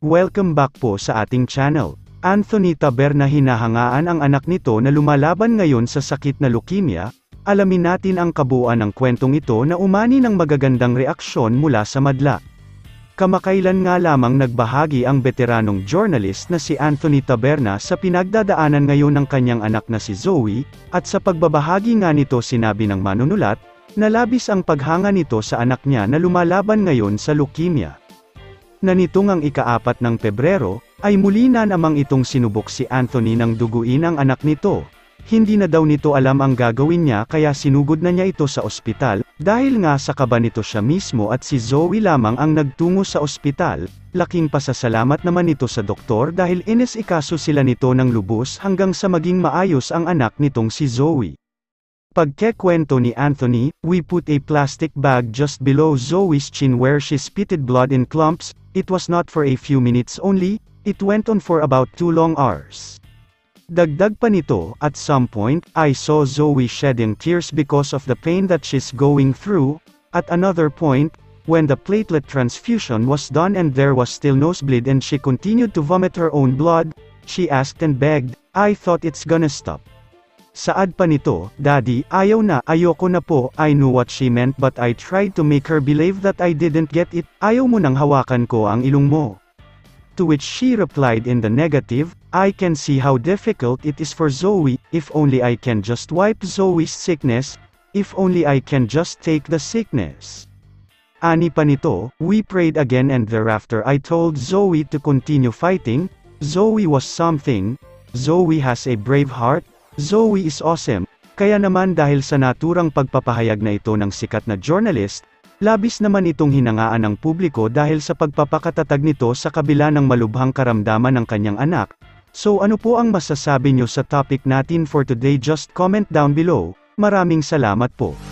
welcome back po sa ating channel. Anthony Taberna hinahangaan ang anak nito na lumalaban ngayon sa sakit na leukemia. Alamin natin ang kabuuan ng kwentong ito na umani ng magagandang reaksyon mula sa madla. Kamakailan nga lamang nagbahagi ang veteranong journalist na si Anthony Taberna sa pinagdadaanan ngayon ng kanyang anak na si Zoe, at sa pagbabahagi nga nito sinabi ng manunulat, na labis ang paghanga nito sa anak niya na lumalaban ngayon sa leukemia. Na nitong ang ika-4 ng Pebrero, ay muli na namang itong sinubok si Anthony ng duguin ang anak nito. Hindi na daw nito alam ang gagawin niya kaya sinugod na niya ito sa ospital, dahil nga sa kaba nito siya mismo at si Zoe lamang ang nagtungo sa ospital. Laking pasasalamat naman ito sa doktor dahil inesikaso sila nito ng lubos hanggang sa maging maayos ang anak nitong si Zoe. Pagkekwento ni Anthony, we put a plastic bag just below Zoe's chin where she spitted blood in clumps. It was not for a few minutes only, it went on for about 2 long hours. Dagdag pa nito, at some point, I saw Zoe shedding tears because of the pain that she's going through. At another point, when the platelet transfusion was done and there was still nosebleed and she continued to vomit her own blood, she asked and begged, I thought it's gonna stop. Saad pa nito, Daddy, ayaw na, ayoko na po. I knew what she meant but I tried to make her believe that I didn't get it. Ayaw mo nang hawakan ko ang ilong mo. To which she replied in the negative, I can see how difficult it is for Zoe. If only I can just wipe Zoe's sickness. If only I can just take the sickness. Ani pa nito, we prayed again and thereafter I told Zoe to continue fighting. Zoe was something. Zoe has a brave heart. Zoe is awesome. Kaya naman dahil sa naturang pagpapahayag na ito ng sikat na journalist, labis naman itong hinangaan ng publiko dahil sa pagpapakatatag nito sa kabila ng malubhang karamdaman ng kanyang anak. So ano po ang masasabi nyo sa topic natin for today? Just comment down below. Maraming salamat po.